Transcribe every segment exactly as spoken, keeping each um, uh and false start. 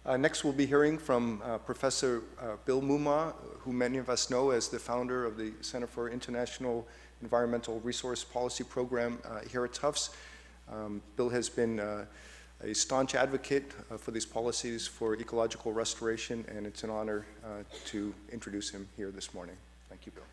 Uh, next, we'll be hearing from uh, Professor uh, Bill Moomaw, who many of us know as the founder of the Center for International Environmental Resource Policy Program uh, here at Tufts. Um, Bill has been uh, a staunch advocate uh, for these policies for ecological restoration, and it's an honor uh, to introduce him here this morning. Thank you, Bill.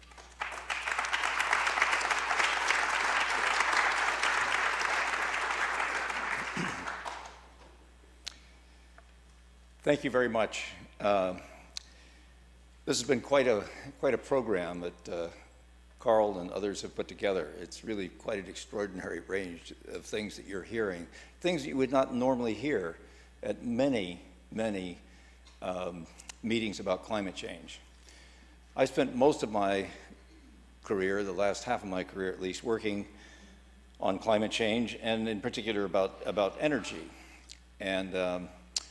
Thank you very much. Uh, this has been quite a, quite a program that uh, Carl and others have put together. It's really quite an extraordinary range of things that you're hearing, things that you would not normally hear at many, many um, meetings about climate change. I spent most of my career, the last half of my career at least, working on climate change, and in particular about, about energy. And um,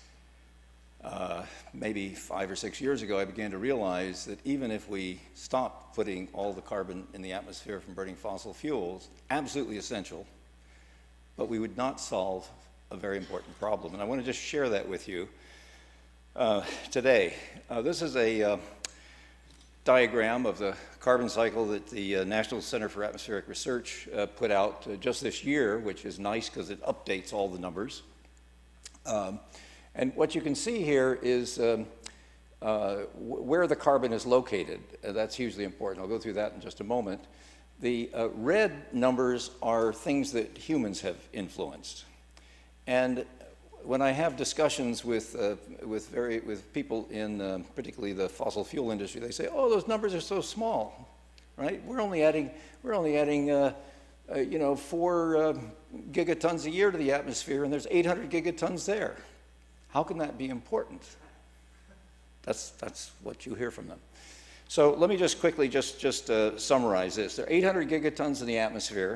Uh, maybe five or six years ago, I began to realize that even if we stopped putting all the carbon in the atmosphere from burning fossil fuels, absolutely essential, but we would not solve a very important problem. And I want to just share that with you uh, today. Uh, this is a uh, diagram of the carbon cycle that the uh, National Center for Atmospheric Research uh, put out uh, just this year, which is nice because it updates all the numbers. Um, And what you can see here is um, uh, where the carbon is located. Uh, that's hugely important. I'll go through that in just a moment. The uh, red numbers are things that humans have influenced. And when I have discussions with, uh, with, very, with people in uh, particularly the fossil fuel industry, they say, oh, those numbers are so small, right? We're only adding, we're only adding uh, uh, you know, four uh, gigatons a year to the atmosphere, and there's eight hundred gigatons there. How can that be important? That's, that's what you hear from them. So let me just quickly just, just uh, summarize this. There are eight hundred gigatons in the atmosphere.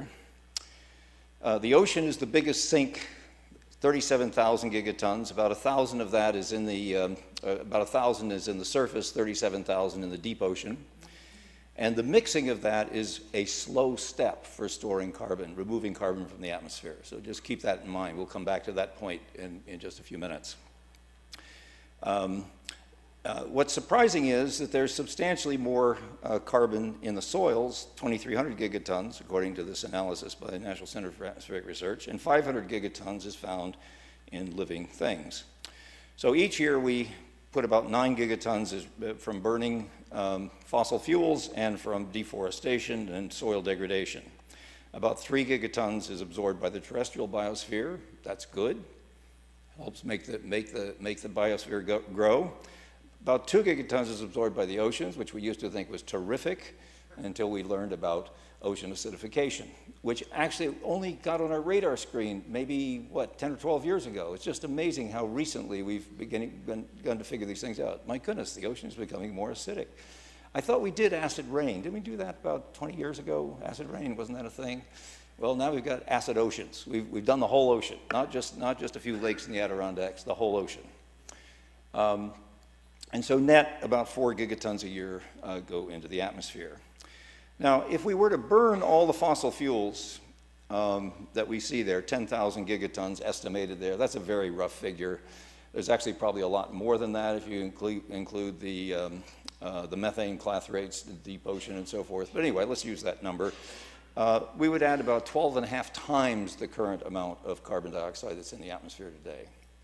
Uh, the ocean is the biggest sink, thirty-seven thousand gigatons. About a thousand of that is in the, um, uh, about a thousand is in the surface, thirty-seven thousand in the deep ocean. And the mixing of that is a slow step for storing carbon, removing carbon from the atmosphere. So just keep that in mind. We'll come back to that point in, in just a few minutes. Um, uh, what's surprising is that there's substantially more uh, carbon in the soils, twenty-three hundred gigatons, according to this analysis by the National Center for Atmospheric Research, and five hundred gigatons is found in living things. So each year we put about nine gigatons is, uh, from burning um, fossil fuels and from deforestation and soil degradation. About three gigatons is absorbed by the terrestrial biosphere. That's good. Helps make the, make the, make the biosphere go, grow. About two gigatons is absorbed by the oceans, which we used to think was terrific until we learned about ocean acidification, which actually only got on our radar screen maybe, what, ten or twelve years ago. It's just amazing how recently we've beginning, begun to figure these things out. My goodness, the ocean is becoming more acidic. I thought we did acid rain. Didn't we do that about twenty years ago? Acid rain, wasn't that a thing? Well, now we've got acid oceans. We've, we've done the whole ocean, not just, not just a few lakes in the Adirondacks, the whole ocean. Um, and so net, about four gigatons a year uh, go into the atmosphere. Now, if we were to burn all the fossil fuels um, that we see there, ten thousand gigatons estimated there, that's a very rough figure. There's actually probably a lot more than that if you include, include the, um, uh, the methane clathrates, the deep ocean and so forth. But anyway, let's use that number. Uh, we would add about twelve and a half times the current amount of carbon dioxide that's in the atmosphere today.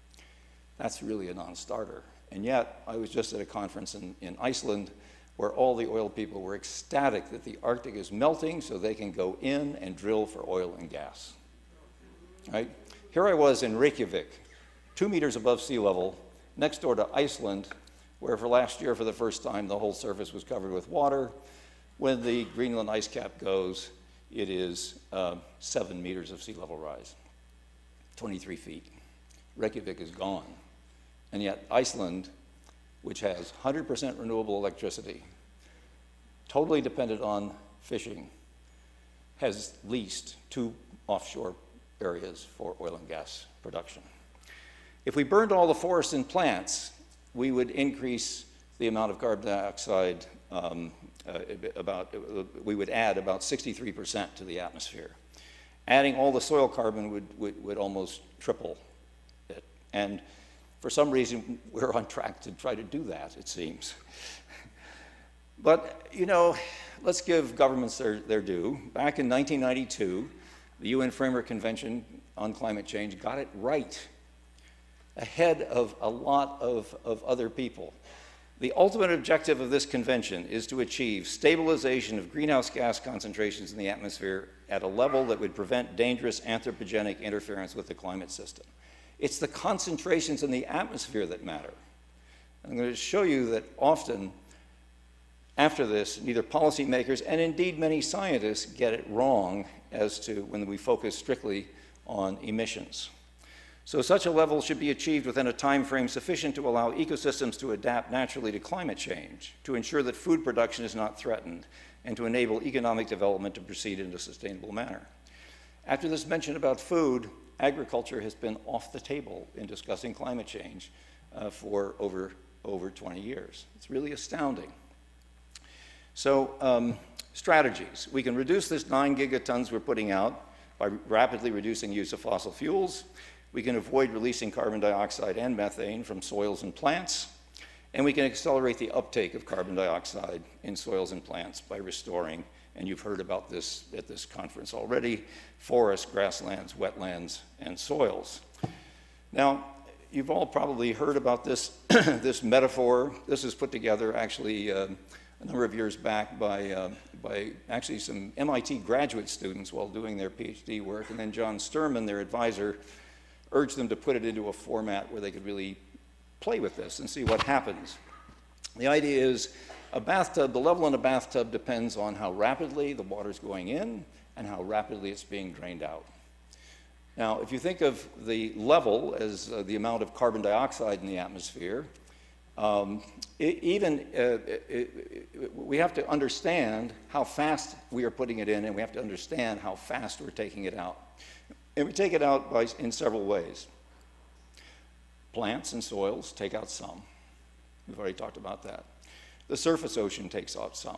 That's really a non-starter. And yet, I was just at a conference in, in Iceland where all the oil people were ecstatic that the Arctic is melting so they can go in and drill for oil and gas. Right? Here I was in Reykjavik, two meters above sea level, next door to Iceland, where for last year, for the first time, the whole surface was covered with water. When the Greenland ice cap goes, it is uh, seven meters of sea level rise, twenty-three feet. Reykjavik is gone. And yet Iceland, which has one hundred percent renewable electricity, totally dependent on fishing, has leased two offshore areas for oil and gas production. If we burned all the forests and plants, we would increase the amount of carbon dioxide um, uh, about, uh, we would add about sixty-three percent to the atmosphere. Adding all the soil carbon would, would, would almost triple it. And For some reason, we're on track to try to do that, it seems. But, you know, let's give governments their, their due. Back in nineteen ninety-two, the U N Framework Convention on Climate Change got it right, ahead of a lot of, of other people. The ultimate objective of this convention is to achieve stabilization of greenhouse gas concentrations in the atmosphere at a level that would prevent dangerous anthropogenic interference with the climate system. It's the concentrations in the atmosphere that matter. I'm going to show you that often after this, neither policymakers and indeed many scientists get it wrong as to when we focus strictly on emissions. So such a level should be achieved within a time frame sufficient to allow ecosystems to adapt naturally to climate change, to ensure that food production is not threatened, and to enable economic development to proceed in a sustainable manner. After this mention about food, agriculture has been off the table in discussing climate change uh, for over, over twenty years. It's really astounding. So um, strategies. We can reduce this nine gigatons we're putting out by rapidly reducing use of fossil fuels. We can avoid releasing carbon dioxide and methane from soils and plants, and we can accelerate the uptake of carbon dioxide in soils and plants by restoring, and you've heard about this at this conference already, forests, grasslands, wetlands, and soils. Now, you've all probably heard about this, this metaphor. This was put together actually uh, a number of years back by, uh, by actually some M I T graduate students while doing their PhD work, and then John Sturman, their advisor, urged them to put it into a format where they could really play with this and see what happens. The idea is a bathtub, the level in a bathtub depends on how rapidly the water's going in and how rapidly it's being drained out. Now, if you think of the level as uh, the amount of carbon dioxide in the atmosphere, um, it, even uh, it, it, we have to understand how fast we are putting it in, and we have to understand how fast we're taking it out. And we take it out by, in several ways. Plants and soils take out some. We've already talked about that. The surface ocean takes out some.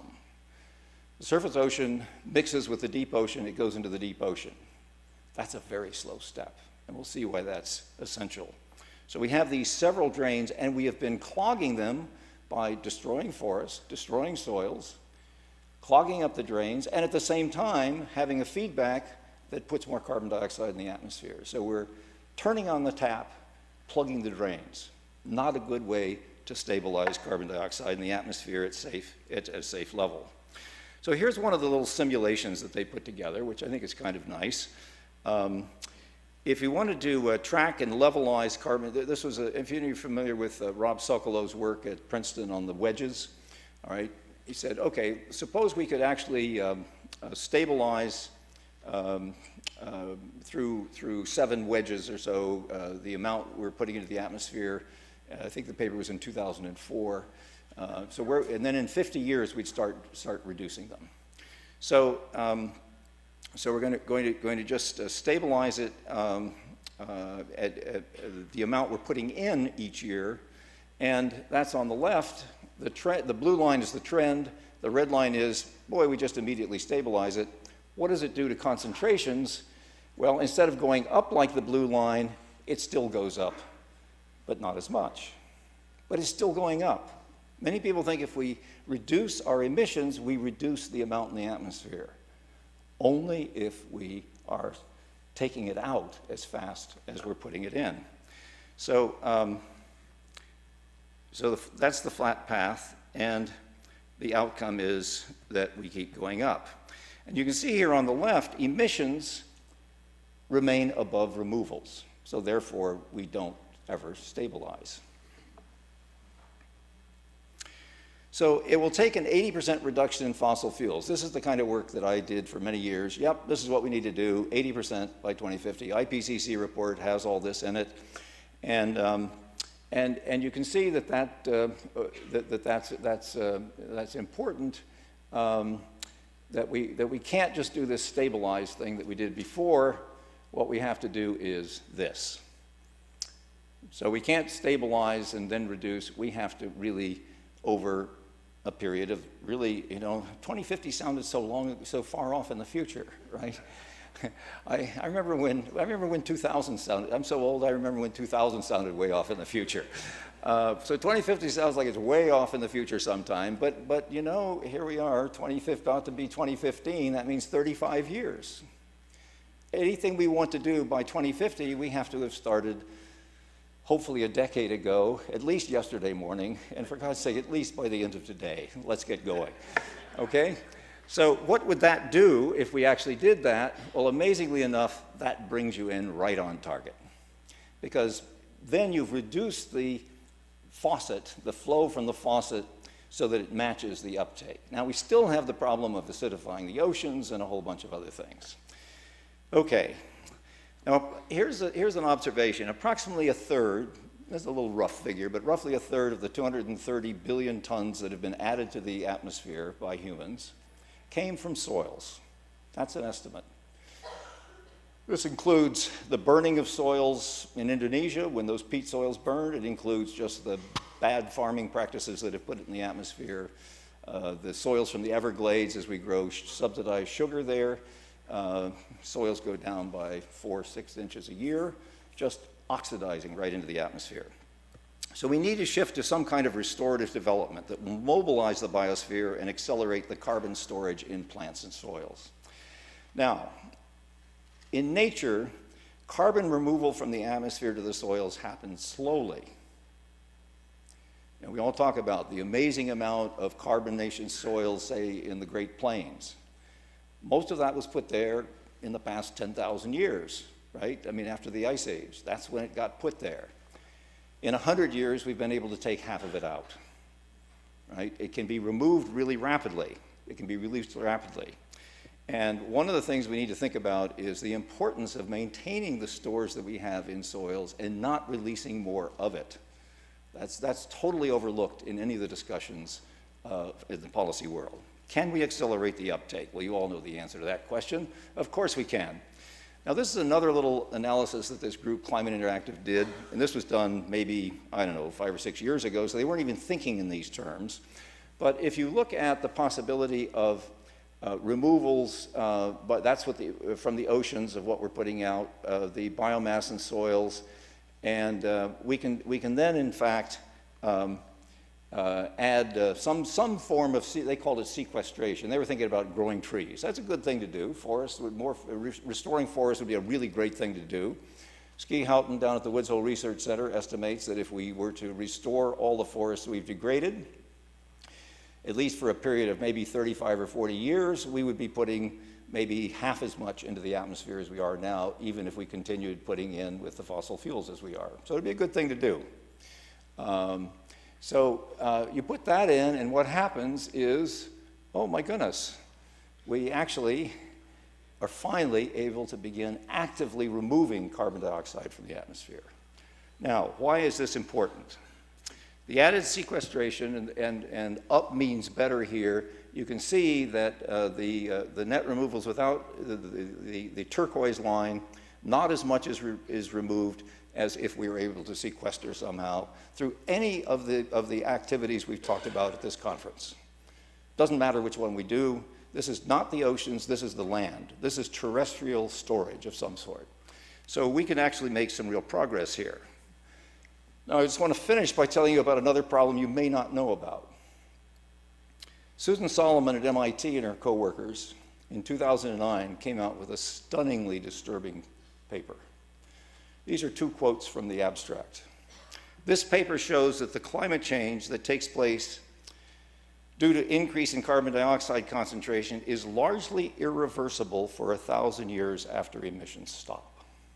The surface ocean mixes with the deep ocean, it goes into the deep ocean. That's a very slow step, and we'll see why that's essential. So we have these several drains, and we have been clogging them by destroying forests, destroying soils, clogging up the drains, and at the same time having a feedback that puts more carbon dioxide in the atmosphere. So we're turning on the tap, plugging the drains. Not a good way to stabilize carbon dioxide in the atmosphere at, safe, at a safe level. So here's one of the little simulations that they put together, which I think is kind of nice. Um, if you wanted to uh, track and levelize carbon, this was, a, if you're familiar with uh, Rob Sokolow's work at Princeton on the wedges, all right, he said, okay, suppose we could actually um, uh, stabilize Um, uh, through, through seven wedges or so, uh, the amount we're putting into the atmosphere. uh, I think the paper was in two thousand four. Uh, so we're, and then in fifty years, we'd start, start reducing them. So, um, so we're going to, going to, going to just uh, stabilize it um, uh, at, at, at the amount we're putting in each year. And that's on the left. The, tre- the blue line is the trend. The red line is, boy, we just immediately stabilize it. What does it do to concentrations? Well, instead of going up like the blue line, it still goes up, but not as much. But it's still going up. Many people think if we reduce our emissions, we reduce the amount in the atmosphere. Only if we are taking it out as fast as we're putting it in. So, um, so the, that's the flat path, and the outcome is that we keep going up. And you can see here on the left, emissions remain above removals. So therefore, we don't ever stabilize. So it will take an eighty percent reduction in fossil fuels. This is the kind of work that I did for many years. Yep, this is what we need to do, eighty percent by twenty fifty. I P C C report has all this in it. And, um, and, and you can see that, that, uh, that, that that's, that's, uh, that's important. Um, That we, that we can't just do this stabilized thing that we did before. What we have to do is this. So we can't stabilize and then reduce. We have to really, over a period of really, you know, twenty fifty sounded so long, so far off in the future, right? I, I remember when I remember when two thousand sounded. I'm so old. I remember when two thousand sounded way off in the future. Uh, so twenty fifty sounds like it's way off in the future sometime. But but you know, here we are. twenty fifty about to be twenty fifteen. That means thirty-five years. Anything we want to do by twenty fifty, we have to have started, hopefully a decade ago, at least yesterday morning, and for God's sake, at least by the end of today. Let's get going. Okay? So what would that do if we actually did that? Well, amazingly enough, that brings you in right on target. Because then you've reduced the faucet, the flow from the faucet, so that it matches the uptake. Now, we still have the problem of acidifying the oceans and a whole bunch of other things. Okay. Now, here's, a, here's an observation. Approximately a third, this is a little rough figure, but roughly a third of the two hundred thirty billion tons that have been added to the atmosphere by humans came from soils. That's an estimate. This includes the burning of soils in Indonesia when those peat soils burned. It includes just the bad farming practices that have put it in the atmosphere, uh, the soils from the Everglades as we grow subsidized sugar there. Uh, soils go down by four, six inches a year, just oxidizing right into the atmosphere. So we need to shift to some kind of restorative development that will mobilize the biosphere and accelerate the carbon storage in plants and soils. Now, in nature, carbon removal from the atmosphere to the soils happens slowly. And we all talk about the amazing amount of carbonation soils, say, in the Great Plains. Most of that was put there in the past ten thousand years, right? I mean, after the Ice Age, that's when it got put there. In one hundred years, we've been able to take half of it out, right? It can be removed really rapidly. It can be released rapidly. And one of the things we need to think about is the importance of maintaining the stores that we have in soils and not releasing more of it. That's, that's totally overlooked in any of the discussions uh, in the policy world. Can we accelerate the uptake? Well, you all know the answer to that question. Of course we can. Now, this is another little analysis that this group, Climate Interactive, did, and this was done maybe, I don't know, five or six years ago, so they weren't even thinking in these terms. But if you look at the possibility of uh, removals, uh, but that's what the, from the oceans of what we're putting out, uh, the biomass in soils, and uh, we can, we can then, in fact, um, Uh, add uh, some, some form of, they called it sequestration. They were thinking about growing trees. That's a good thing to do. Forests would more, restoring forests would be a really great thing to do. Ski Houghton down at the Woods Hole Research Center estimates that if we were to restore all the forests we've degraded, at least for a period of maybe thirty-five or forty years, we would be putting maybe half as much into the atmosphere as we are now, even if we continued putting in with the fossil fuels as we are. So it'd be a good thing to do. Um, So uh, you put that in, and what happens is, oh my goodness, we actually are finally able to begin actively removing carbon dioxide from the atmosphere. Now, why is this important? The added sequestration, and, and, and up means better here, you can see that uh, the, uh, the net removals without the, the, the, the turquoise line, not as much as re is removed as if we were able to sequester somehow through any of the, of the activities we've talked about at this conference. Doesn't matter which one we do. This is not the oceans, this is the land. This is terrestrial storage of some sort. So we can actually make some real progress here. Now, I just want to finish by telling you about another problem you may not know about. Susan Solomon at M I T and her coworkers in two thousand nine came out with a stunningly disturbing paper. These are two quotes from the abstract. This paper shows that the climate change that takes place due to increase in carbon dioxide concentration is largely irreversible for a thousand years after emissions stop.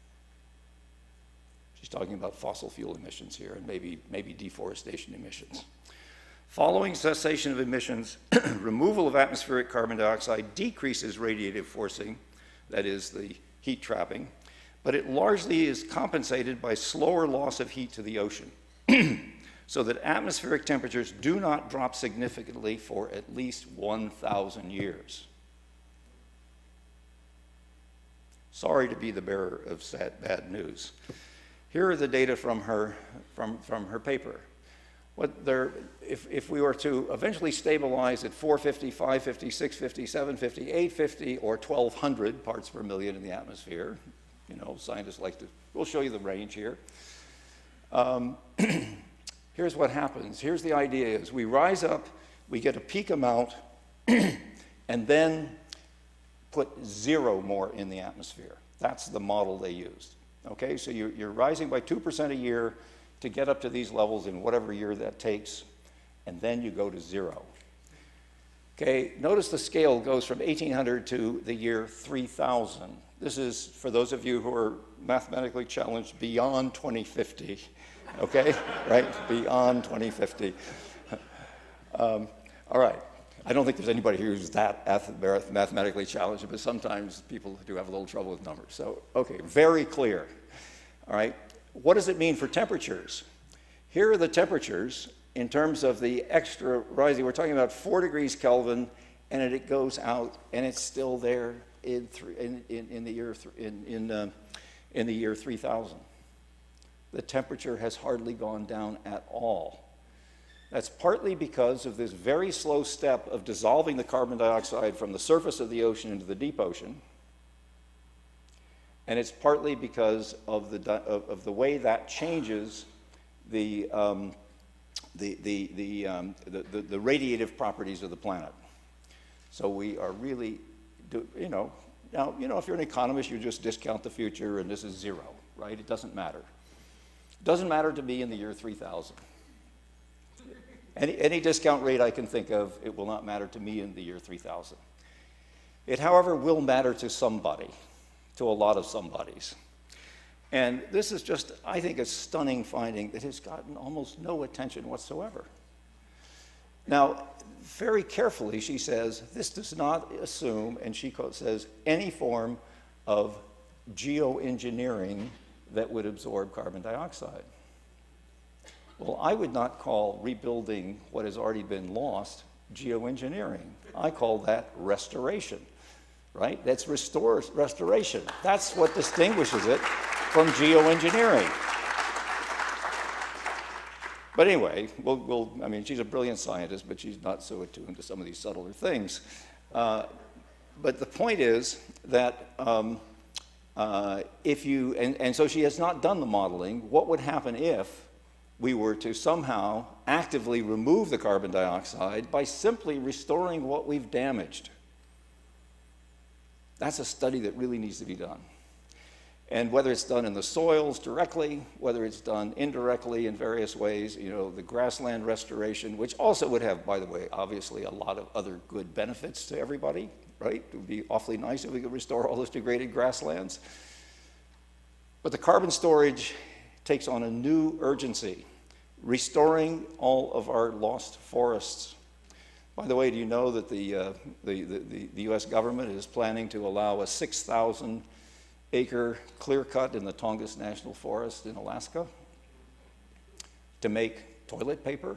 She's talking about fossil fuel emissions here and maybe, maybe deforestation emissions. Following cessation of emissions, removal of atmospheric carbon dioxide decreases radiative forcing, that is the heat trapping, but it largely is compensated by slower loss of heat to the ocean, so that atmospheric temperatures do not drop significantly for at least one thousand years. Sorry to be the bearer of sad, bad news. Here are the data from her, from, from her paper. what they're, if, if we were to eventually stabilize at four fifty, five fifty, six fifty, seven fifty, eight fifty, or twelve hundred parts per million in the atmosphere, you know, scientists like to, we'll show you the range here. Um, here's what happens. Here's the idea is we rise up, we get a peak amount, and then put zero more in the atmosphere. That's the model they used. Okay, so you're, you're rising by two percent a year to get up to these levels in whatever year that takes, and then you go to zero. Okay, notice the scale goes from eighteen hundred to the year three thousand. This is, for those of you who are mathematically challenged, beyond twenty fifty, okay, right, beyond twenty fifty. Um, all right, I don't think there's anybody here who's that mathematically challenged, but sometimes people do have a little trouble with numbers. So, okay, very clear, all right. What does it mean for temperatures? Here are the temperatures in terms of the extra rising. We're talking about four degrees Kelvin, and it goes out, and it's still there in, three, in, in, in the year in, in, uh, in the year three thousand. The temperature has hardly gone down at all. That's partly because of this very slow step of dissolving the carbon dioxide from the surface of the ocean into the deep ocean. And it's partly because of the, of, of the way that changes the, um, the, the, the, um, the, the, the radiative properties of the planet. So we are really, do, you know, now, you know, if you're an economist, you just discount the future and this is zero, right? It doesn't matter. It doesn't matter to me in the year three thousand. Any, any discount rate I can think of, it will not matter to me in the year three thousand. It, however, will matter to somebody, to a lot of somebodies. And this is just, I think, a stunning finding that has gotten almost no attention whatsoever. Now, very carefully, she says, this does not assume, and she says, any form of geoengineering that would absorb carbon dioxide. Well, I would not call rebuilding what has already been lost geoengineering. I call that restoration, right? That's restore, restoration. That's what distinguishes it from geoengineering. But anyway, we'll, we'll, I mean, she's a brilliant scientist, but she's not so attuned to some of these subtler things. Uh, but the point is that um, uh, if you, and, and so she has not done the modeling, what would happen if we were to somehow actively remove the carbon dioxide by simply restoring what we've damaged? That's a study that really needs to be done. And whether it's done in the soils directly, whether it's done indirectly in various ways, you know, the grassland restoration, which also would have, by the way, obviously a lot of other good benefits to everybody, right? It would be awfully nice if we could restore all those degraded grasslands. But the carbon storage takes on a new urgency, restoring all of our lost forests. By the way, do you know that the, uh, the, the, the U S government is planning to allow a six thousand acre clear cut in the Tongass National Forest in Alaska to make toilet paper?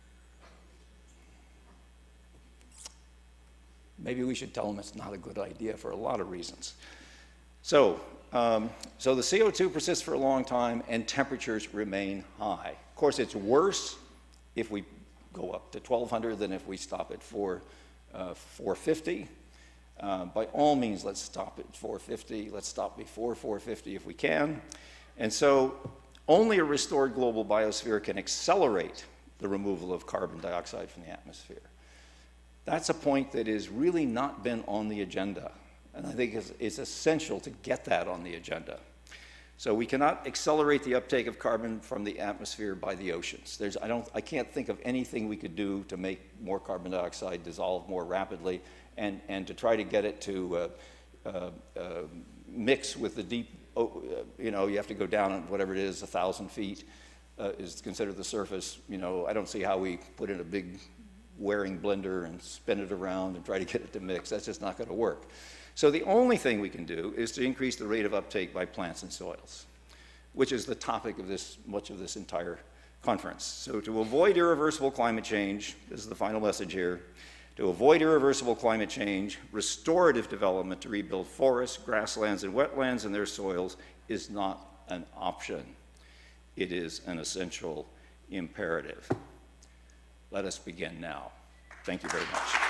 Maybe we should tell them it's not a good idea for a lot of reasons. So, um, so the C O two persists for a long time and temperatures remain high. Of course, it's worse if we go up to twelve hundred than if we stop at four, uh, four fifty. Uh, by all means, let's stop at four fifty. Let's stop before four fifty if we can. And so only a restored global biosphere can accelerate the removal of carbon dioxide from the atmosphere. That's a point that has really not been on the agenda. And I think it's, it's essential to get that on the agenda. So we cannot accelerate the uptake of carbon from the atmosphere by the oceans. There's, I, don't, I can't think of anything we could do to make more carbon dioxide dissolve more rapidly and, and to try to get it to uh, uh, uh, mix with the deep, uh, you know, you have to go down at whatever it is, a thousand feet uh, is considered the surface. You know, I don't see how we put in a big wearing blender and spin it around and try to get it to mix. That's just not going to work. So the only thing we can do is to increase the rate of uptake by plants and soils, which is the topic of this, much of this entire conference. So to avoid irreversible climate change, this is the final message here, to avoid irreversible climate change, restorative development to rebuild forests, grasslands, and wetlands and their soils is not an option. It is an essential imperative. Let us begin now. Thank you very much.